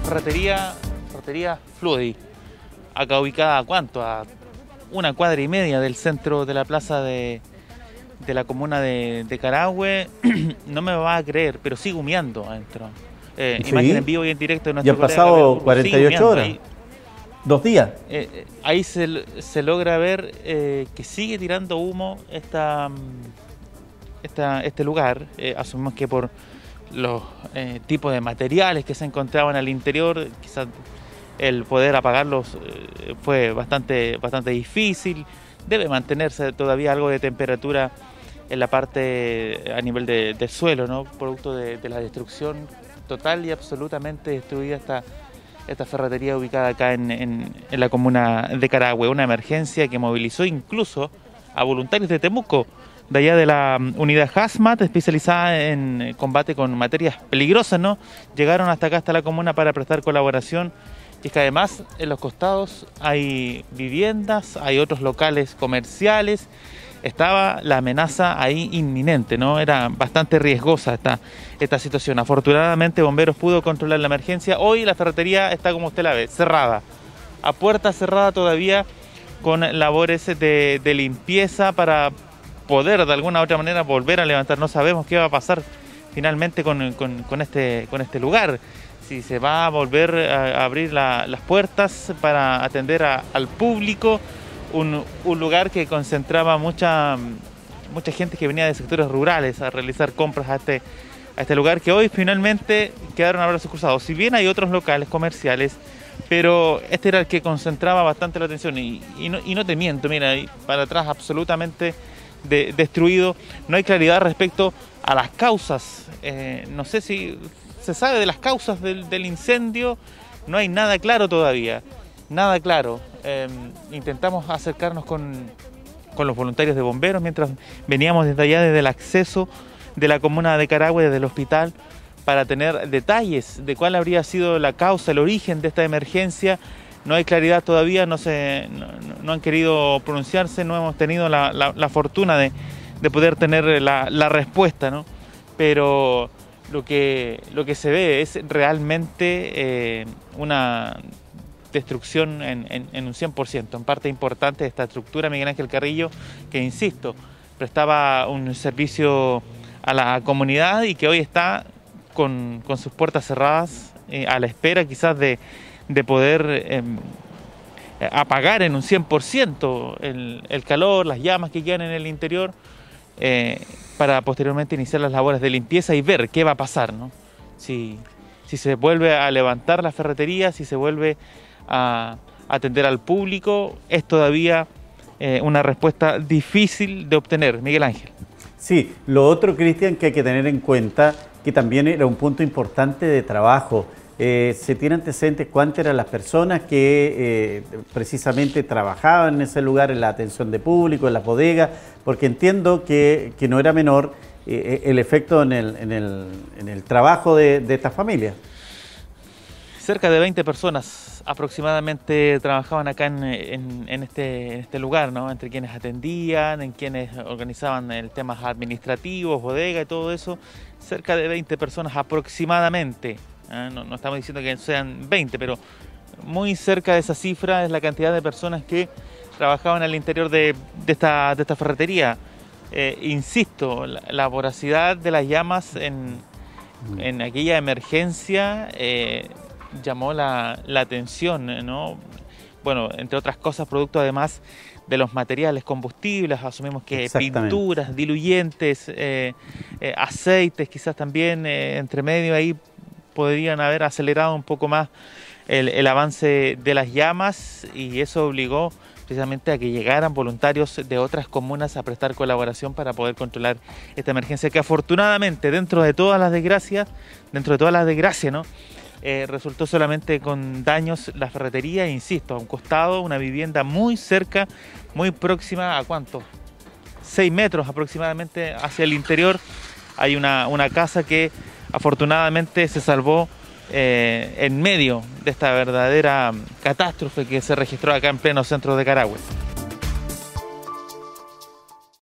ferretería Fludi, acá ubicada ¿a cuánto? A 1,5 cuadras del centro de la plaza de la comuna de Carahue. No me va a creer, pero sigue humeando adentro. Sí. Imagen en vivo y en directo de Ya nuestro han pasado 48 horas. Ahí, 2 días. Ahí se logra ver que sigue tirando humo este lugar. Asumimos que por los tipos de materiales que se encontraban al interior, quizás el poder apagarlos fue bastante difícil. Debe mantenerse todavía algo de temperatura en la parte a nivel del suelo, ¿no? Producto de la destrucción total y absolutamente destruida esta ferretería ubicada acá en la comuna de Carahue. Una emergencia que movilizó incluso a voluntarios de Temuco, de allá de la unidad Hazmat, especializada en combate con materias peligrosas, ¿no? Llegaron hasta acá, hasta la comuna, para prestar colaboración. Y es que además en los costados hay viviendas, hay otros locales comerciales. Estaba la amenaza ahí inminente, ¿no? Era bastante riesgosa esta situación. Afortunadamente Bomberos pudo controlar la emergencia. Hoy la ferretería está, como usted la ve, cerrada, a puerta cerrada todavía, con labores de limpieza para poder de alguna u otra manera volver a levantar. No sabemos qué va a pasar finalmente con este lugar. Si se va a volver a abrir las puertas para atender al público, un lugar que concentraba mucha gente que venía de sectores rurales a realizar compras a este lugar, que hoy finalmente quedaron a brazos cruzados. Si bien hay otros locales comerciales, pero este era el que concentraba bastante la atención. Y no te miento, mira, para atrás absolutamente destruido. No hay claridad respecto a las causas. No sé si se sabe de las causas del incendio. No hay nada claro todavía, nada claro. Intentamos acercarnos con los voluntarios de bomberos mientras veníamos desde allá, desde el acceso de la comuna de Carahue, desde el hospital, para tener detalles de cuál habría sido la causa, el origen de esta emergencia. No hay claridad todavía, no han querido pronunciarse, no hemos tenido la fortuna de poder tener la respuesta, ¿no? Pero lo que se ve es realmente una destrucción en un 100%, en parte importante de esta estructura, Miguel Ángel Carrillo, que, insisto, prestaba un servicio a la comunidad y que hoy está con sus puertas cerradas, a la espera quizás de poder apagar en un 100% el calor, las llamas que quedan en el interior, para posteriormente iniciar las labores de limpieza y ver qué va a pasar, ¿no? Si se vuelve a levantar la ferretería, si se vuelve a atender al público. Es todavía una respuesta difícil de obtener, Miguel Ángel. Sí, lo otro, Cristian, que hay que tener en cuenta, que también era un punto importante de trabajo. ¿Se tiene antecedentes cuántas eran las personas que precisamente trabajaban en ese lugar, en la atención de público, en las bodegas? Porque entiendo que no era menor el efecto en el trabajo de esta familia. Cerca de 20 personas aproximadamente trabajaban acá en este lugar, ¿no? Entre quienes atendían, en quienes organizaban el temas administrativos, bodega y todo eso. Cerca de 20 personas aproximadamente. No estamos diciendo que sean 20, pero muy cerca de esa cifra es la cantidad de personas que trabajaban al interior de esta ferretería. Insisto, la voracidad de las llamas en aquella emergencia llamó la atención, ¿no? Bueno, entre otras cosas, producto además de los materiales combustibles, asumimos que pinturas, diluyentes, aceites, quizás también entre medio ahí podrían haber acelerado un poco más el avance de las llamas, y eso obligó precisamente a que llegaran voluntarios de otras comunas a prestar colaboración para poder controlar esta emergencia, que afortunadamente, dentro de todas las desgracias, ¿no? Resultó solamente con daños la ferretería, insisto, a un costado, una vivienda muy cerca, muy próxima, ¿a cuánto? 6 metros aproximadamente hacia el interior. Hay una casa que afortunadamente se salvó en medio de esta verdadera catástrofe que se registró acá en pleno centro de Carahue.